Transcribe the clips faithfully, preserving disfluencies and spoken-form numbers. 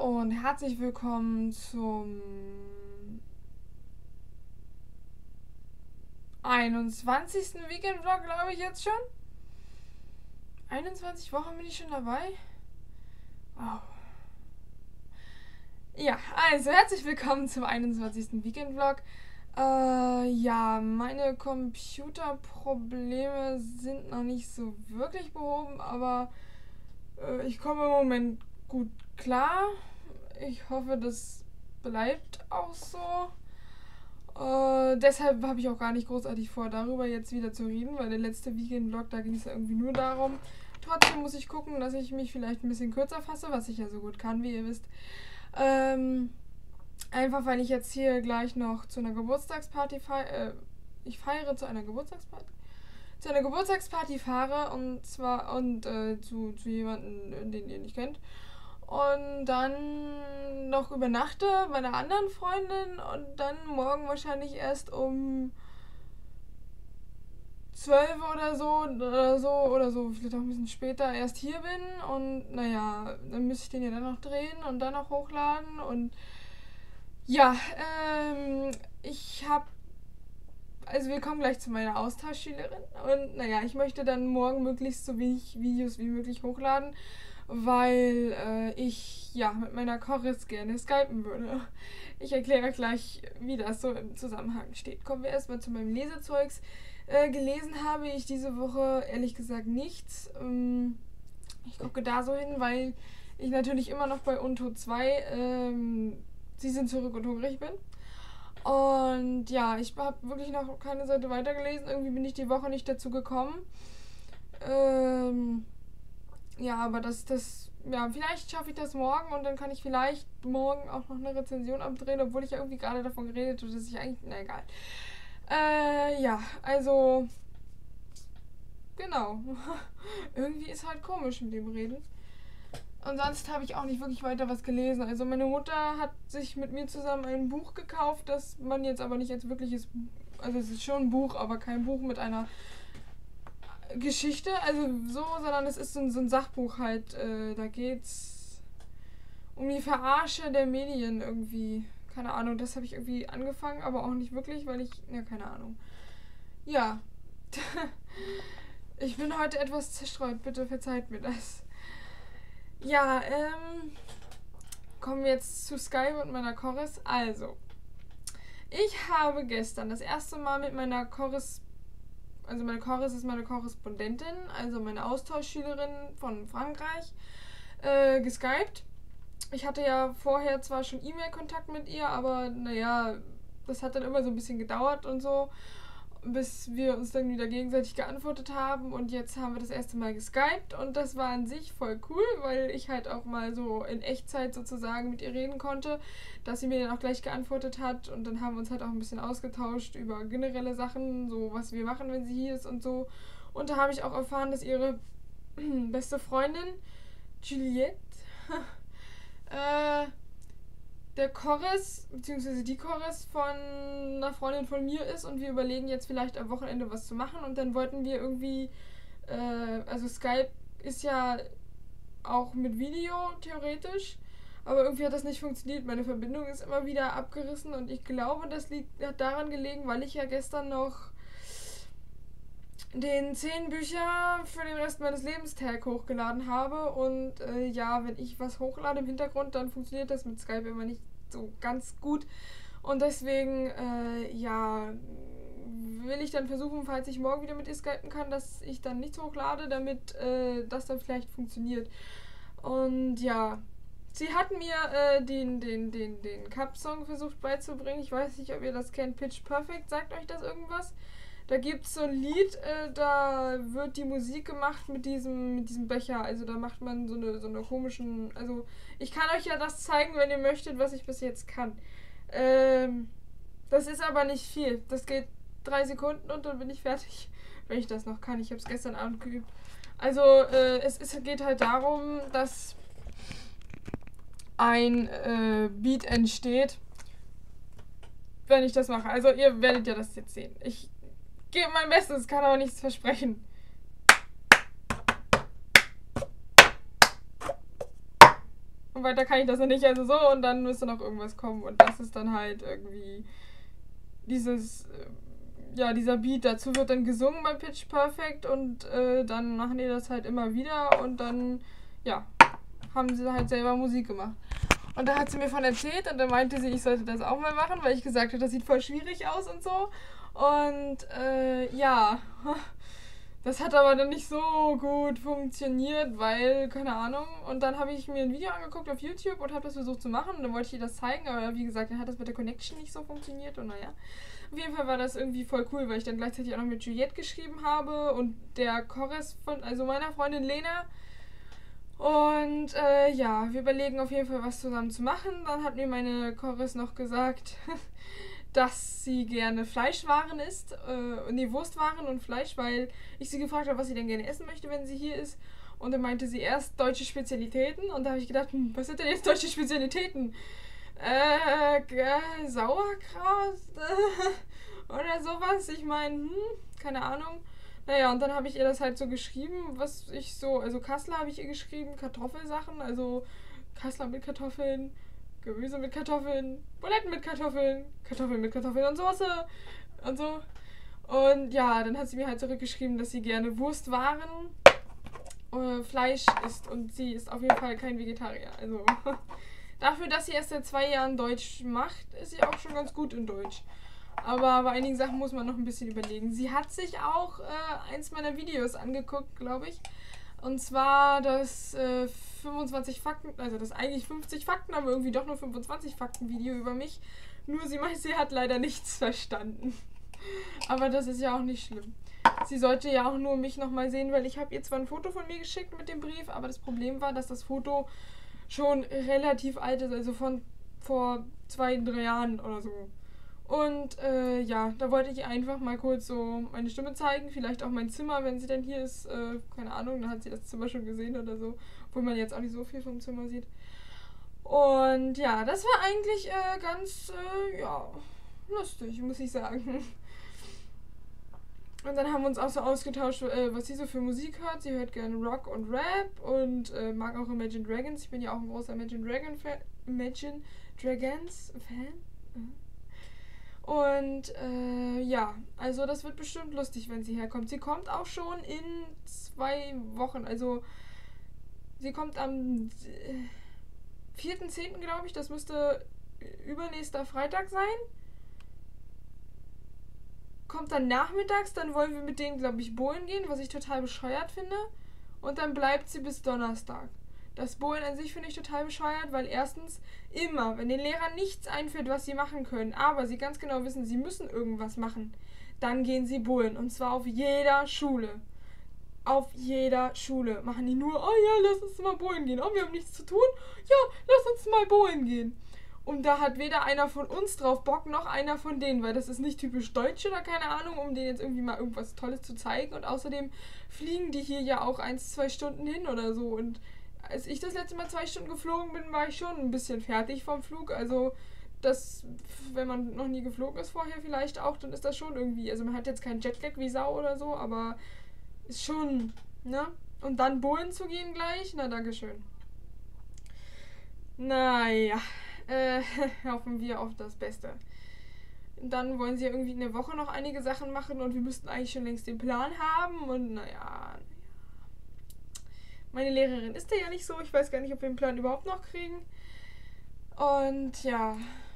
und herzlich willkommen zum einundzwanzigsten Weekend-Vlog, glaube ich jetzt schon. einundzwanzig Wochen bin ich schon dabei. Wow. Ja, also herzlich willkommen zum einundzwanzigsten Weekend-Vlog. Äh, ja, meine Computerprobleme sind noch nicht so wirklich behoben, aber äh, ich komme im Moment gut klar. Ich hoffe, das bleibt auch so. Äh, deshalb habe ich auch gar nicht großartig vor, darüber jetzt wieder zu reden, weil der letzte Weekend-Vlog, da ging es ja irgendwie nur darum. Trotzdem muss ich gucken, dass ich mich vielleicht ein bisschen kürzer fasse, was ich ja so gut kann, wie ihr wisst. Ähm, einfach weil ich jetzt hier gleich noch zu einer Geburtstagsparty feiere. Äh, ich feiere zu einer Geburtstagsparty. Zu einer Geburtstagsparty fahre und zwar und äh, zu, zu jemandem, den ihr nicht kennt. Und dann noch übernachte bei einer anderen Freundin und dann morgen wahrscheinlich erst um zwölf oder so oder so oder so, vielleicht auch ein bisschen später erst hier bin. Und naja, dann müsste ich den ja dann noch drehen und dann noch hochladen. Und ja, ähm, ich habe, also wir kommen gleich zu meiner Austauschschülerin. Und naja, ich möchte dann morgen möglichst so wenig Videos wie möglich hochladen, weil äh, ich ja mit meiner Chorus gerne skypen würde. Ich erkläre gleich, wie das so im Zusammenhang steht. Kommen wir erstmal zu meinem Lesezeugs. Äh, gelesen habe ich diese Woche ehrlich gesagt nichts. Ähm, ich gucke da so hin, weil ich natürlich immer noch bei Unto zwei ähm, Sie sind zurück und hungrig bin. Und ja, ich habe wirklich noch keine Seite weitergelesen. Irgendwie bin ich die Woche nicht dazu gekommen. Ähm, ja, aber das, das, ja, vielleicht schaffe ich das morgen und dann kann ich vielleicht morgen auch noch eine Rezension abdrehen, obwohl ich ja irgendwie gerade davon geredet habe, dass ich eigentlich, na egal. Äh, ja, also, genau. Irgendwie ist halt komisch mit dem Reden. Und sonst habe ich auch nicht wirklich weiter was gelesen. Also meine Mutter hat sich mit mir zusammen ein Buch gekauft, das man jetzt aber nicht als wirkliches, also es ist schon ein Buch, aber kein Buch mit einer Geschichte, also so, sondern es ist so ein, so ein Sachbuch halt. Äh, da geht's um die Verarsche der Medien irgendwie. Keine Ahnung, das habe ich irgendwie angefangen, aber auch nicht wirklich, weil ich, ja, keine Ahnung. Ja. Ich bin heute etwas zerstreut, bitte verzeiht mir das. Ja, ähm, kommen wir jetzt zu Skype und meiner Chorus. Also, ich habe gestern das erste Mal mit meiner Chorus, also meine Chorus ist meine Korrespondentin, also meine Austauschschülerin von Frankreich, äh, geskypt. Ich hatte ja vorher zwar schon E-Mail-Kontakt mit ihr, aber naja, das hat dann immer so ein bisschen gedauert und so, bis wir uns dann wieder gegenseitig geantwortet haben. Und jetzt haben wir das erste Mal geskypt und das war an sich voll cool, weil ich halt auch mal so in Echtzeit sozusagen mit ihr reden konnte, dass sie mir dann auch gleich geantwortet hat und dann haben wir uns halt auch ein bisschen ausgetauscht über generelle Sachen, so was wir machen, wenn sie hier ist und so. Und da habe ich auch erfahren, dass ihre beste Freundin Juliette äh, der Chorus, beziehungsweise die Chorus von einer Freundin von mir ist und wir überlegen jetzt vielleicht am Wochenende was zu machen und dann wollten wir irgendwie, äh, also Skype ist ja auch mit Video theoretisch, aber irgendwie hat das nicht funktioniert. Meine Verbindung ist immer wieder abgerissen und ich glaube, das liegt, hat daran gelegen, weil ich ja gestern noch den zehn Bücher für den Rest meines Lebens Tag hochgeladen habe und äh, ja, wenn ich was hochlade im Hintergrund, dann funktioniert das mit Skype immer nicht so ganz gut und deswegen, äh, ja, will ich dann versuchen, falls ich morgen wieder mit ihr skypen kann, dass ich dann nichts hochlade, damit äh, das dann vielleicht funktioniert. Und ja, sie hat mir äh, den, den, den, den Cup-Song versucht beizubringen. Ich weiß nicht, ob ihr das kennt. Pitch Perfect, sagt euch das irgendwas? Da gibt es so ein Lied, äh, da wird die Musik gemacht mit diesem, mit diesem Becher. Also da macht man so eine, so eine komischen... Also ich kann euch ja das zeigen, wenn ihr möchtet, was ich bis jetzt kann. Ähm, das ist aber nicht viel. Das geht drei Sekunden und dann bin ich fertig, wenn ich das noch kann. Ich habe es gestern Abend geübt. Also äh, es ist, geht halt darum, dass ein äh, Beat entsteht, wenn ich das mache. Also ihr werdet ja das jetzt sehen. Ich gebe mein Bestes, kann aber nichts versprechen. und weiter kann ich das ja nicht, also so, und dann müsste noch irgendwas kommen und das ist dann halt irgendwie dieses, äh, ja, dieser Beat, dazu wird dann gesungen bei Pitch Perfect und äh, dann machen die das halt immer wieder und dann, ja, haben sie halt selber Musik gemacht. Und da hat sie mir von erzählt und dann meinte sie, ich sollte das auch mal machen, weil ich gesagt habe, das sieht voll schwierig aus und so. Und äh, ja, das hat aber dann nicht so gut funktioniert, weil, keine Ahnung. Und dann habe ich mir ein Video angeguckt auf YouTube und habe das versucht zu machen und dann wollte ich ihr das zeigen, aber wie gesagt, dann hat das mit der Connection nicht so funktioniert und naja. Auf jeden Fall war das irgendwie voll cool, weil ich dann gleichzeitig auch noch mit Juliette geschrieben habe und der Korrespondent, also meiner Freundin Lena. Und äh, ja, wir überlegen auf jeden Fall was zusammen zu machen. Dann hat mir meine Chorus noch gesagt, dass sie gerne Fleischwaren isst, äh, nee, Wurstwaren und Fleisch, weil ich sie gefragt habe, was sie denn gerne essen möchte, wenn sie hier ist. Und dann meinte sie erst deutsche Spezialitäten und da habe ich gedacht, hm, was sind denn jetzt deutsche Spezialitäten? Äh, äh Sauerkraut äh, oder sowas. Ich meine, hm, keine Ahnung. Naja, und dann habe ich ihr das halt so geschrieben, was ich so, also Kassler habe ich ihr geschrieben, Kartoffelsachen, also Kassler mit Kartoffeln, Gemüse mit Kartoffeln, Buletten mit Kartoffeln, Kartoffeln mit Kartoffeln und Soße und so. Und ja, dann hat sie mir halt zurückgeschrieben, dass sie gerne Wurstwaren, äh, Fleisch isst und sie ist auf jeden Fall kein Vegetarier. Also dafür, dass sie erst seit zwei Jahren Deutsch macht, ist sie auch schon ganz gut in Deutsch. Aber bei einigen Sachen muss man noch ein bisschen überlegen. Sie hat sich auch äh, eins meiner Videos angeguckt, glaube ich. Und zwar das äh, fünfundzwanzig Fakten, also das eigentlich fünfzig Fakten, aber irgendwie doch nur fünfundzwanzig Fakten Video über mich. Nur sie meint, sie hat leider nichts verstanden. Aber das ist ja auch nicht schlimm. Sie sollte ja auch nur mich nochmal sehen, weil ich habe ihr zwar ein Foto von mir geschickt mit dem Brief, aber das Problem war, dass das Foto schon relativ alt ist, also von vor zwei, drei Jahren oder so. Und äh, ja, da wollte ich einfach mal kurz so meine Stimme zeigen, vielleicht auch mein Zimmer, wenn sie denn hier ist, äh, keine Ahnung, dann hat sie das Zimmer schon gesehen oder so, obwohl man jetzt auch nicht so viel vom Zimmer sieht. Und ja, das war eigentlich äh, ganz, äh, ja, lustig, muss ich sagen. Und dann haben wir uns auch so ausgetauscht, äh, was sie so für Musik hört. Sie hört gerne Rock und Rap und äh, mag auch Imagine Dragons. Ich bin ja auch ein großer Imagine Dragon Fan, Imagine Dragons Fan. Mhm. Und äh, ja, also das wird bestimmt lustig, wenn sie herkommt. Sie kommt auch schon in zwei Wochen. Also sie kommt am vierten zehnten glaube ich. Das müsste übernächster Freitag sein. Kommt dann nachmittags, dann wollen wir mit denen, glaube ich, bowlen gehen, was ich total bescheuert finde. Und dann bleibt sie bis Donnerstag. Das Bowlen an sich finde ich total bescheuert, weil erstens immer, wenn den Lehrern nichts einfällt, was sie machen können, aber sie ganz genau wissen, sie müssen irgendwas machen, dann gehen sie bowlen. Und zwar auf jeder Schule. Auf jeder Schule machen die nur, oh ja, lass uns mal bowlen gehen. Oh, wir haben nichts zu tun. Ja, lass uns mal bowlen gehen. Und da hat weder einer von uns drauf Bock, noch einer von denen, weil das ist nicht typisch deutsch oder keine Ahnung, um denen jetzt irgendwie mal irgendwas Tolles zu zeigen. Und außerdem fliegen die hier ja auch eins, zwei Stunden hin oder so. Und als ich das letzte Mal zwei Stunden geflogen bin, war ich schon ein bisschen fertig vom Flug. Also das, wenn man noch nie geflogen ist vorher vielleicht auch, dann ist das schon irgendwie, also man hat jetzt keinen Jetlag wie Sau oder so, aber ist schon, ne? Und dann bowlen zu gehen gleich, na dankeschön. Naja, äh, hoffen wir auf das Beste. Dann wollen sie irgendwie in der Woche noch einige Sachen machen und wir müssten eigentlich schon längst den Plan haben und naja, meine Lehrerin ist da ja nicht so. Ich weiß gar nicht, ob wir den Plan überhaupt noch kriegen. Und ja.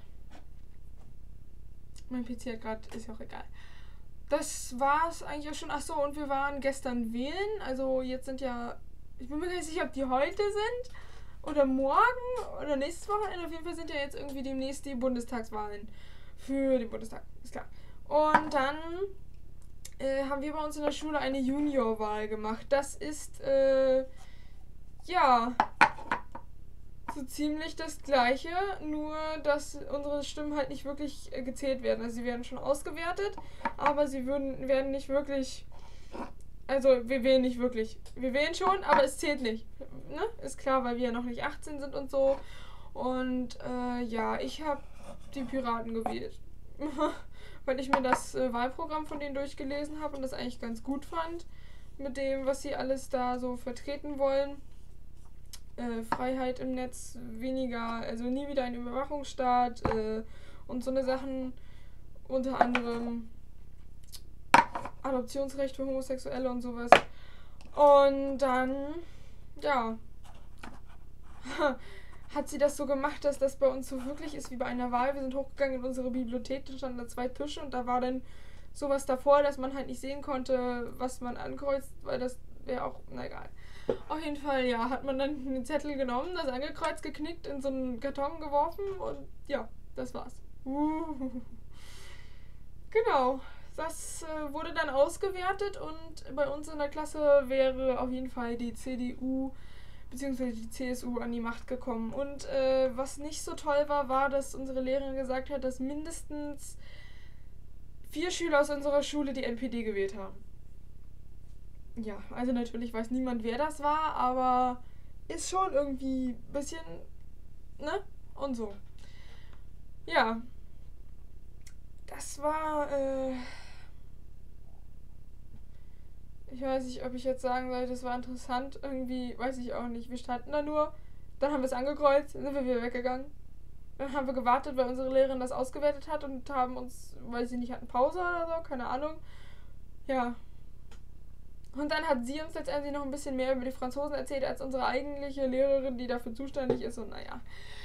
Mein P C hat gerade, ist ja auch egal. Das war's eigentlich auch schon. Achso, und wir waren gestern wählen. Also jetzt sind ja, ich bin mir gar nicht sicher, ob die heute sind oder morgen oder nächstes Wochenende. Auf jeden Fall sind ja jetzt irgendwie demnächst die Bundestagswahlen für den Bundestag. Ist klar. Und dann äh, haben wir bei uns in der Schule eine Juniorwahl gemacht. Das ist, äh, ja, so ziemlich das Gleiche, nur dass unsere Stimmen halt nicht wirklich äh, gezählt werden. Also sie werden schon ausgewertet, aber sie würden, werden nicht wirklich, also wir wählen nicht wirklich. Wir wählen schon, aber es zählt nicht. Ne? Ist klar, weil wir ja noch nicht achtzehn sind und so. Und äh, ja, ich habe die Piraten gewählt. Weil ich mir das äh, Wahlprogramm von denen durchgelesen habe und das eigentlich ganz gut fand, mit dem, was sie alles da so vertreten wollen. äh, Freiheit im Netz, weniger, also nie wieder ein Überwachungsstaat äh, und so eine Sachen, unter anderem Adoptionsrecht für Homosexuelle und sowas. Und dann, ja, hat sie das so gemacht, dass das bei uns so wirklich ist wie bei einer Wahl. Wir sind hochgegangen in unsere Bibliothek, da standen da zwei Tische und da war dann sowas davor, dass man halt nicht sehen konnte, was man ankreuzt, weil das wäre auch, na egal. Auf jeden Fall, ja, hat man dann einen Zettel genommen, das angekreuzt, geknickt, in so einen Karton geworfen und ja, das war's. Uh. Genau, das äh, wurde dann ausgewertet und bei uns in der Klasse wäre auf jeden Fall die C D U bzw. die C S U an die Macht gekommen. Und äh, was nicht so toll war, war, dass unsere Lehrerin gesagt hat, dass mindestens vier Schüler aus unserer Schule die N P D gewählt haben. Ja, also natürlich weiß niemand, wer das war, aber ist schon irgendwie ein bisschen, ne? Und so. Ja. Das war, äh... Ich weiß nicht, ob ich jetzt sagen soll, das war interessant. Irgendwie, weiß ich auch nicht. Wir standen da nur, dann haben wir es angekreuzt, dann sind wir wieder weggegangen. Dann haben wir gewartet, weil unsere Lehrerin das ausgewertet hat und haben uns, weil sie nicht hatten, Pause oder so, keine Ahnung. Ja. Und dann hat sie uns letztendlich noch ein bisschen mehr über die Franzosen erzählt, als unsere eigentliche Lehrerin, die dafür zuständig ist. Und naja.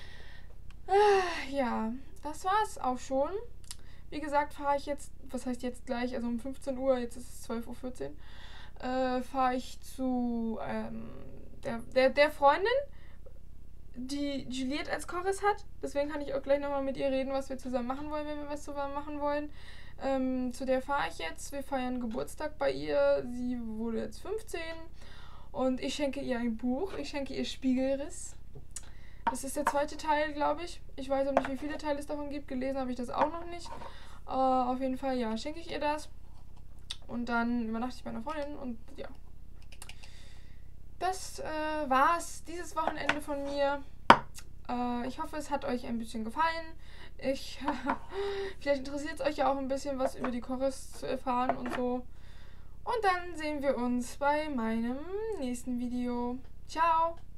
Ja, das war's auch schon. Wie gesagt, fahre ich jetzt, was heißt jetzt gleich, also um fünfzehn Uhr, jetzt ist es zwölf Uhr vierzehn, äh, fahre ich zu ähm, der, der, der Freundin, die Juliette als Chorus hat. Deswegen kann ich auch gleich nochmal mit ihr reden, was wir zusammen machen wollen, wenn wir was zusammen machen wollen. Ähm, zu der fahre ich jetzt. Wir feiern Geburtstag bei ihr. Sie wurde jetzt fünfzehn und ich schenke ihr ein Buch. Ich schenke ihr Spiegelriss. Das ist der zweite Teil, glaube ich. Ich weiß auch nicht, wie viele Teile es davon gibt. Gelesen habe ich das auch noch nicht. Uh, auf jeden Fall, ja, schenke ich ihr das. Und dann übernachte ich bei einer Freundin und ja. Das äh, war's dieses Wochenende von mir. Uh, ich hoffe, es hat euch ein bisschen gefallen. Ich, vielleicht interessiert es euch ja auch ein bisschen was über die Chorus zu erfahren und so. Und dann sehen wir uns bei meinem nächsten Video. Ciao!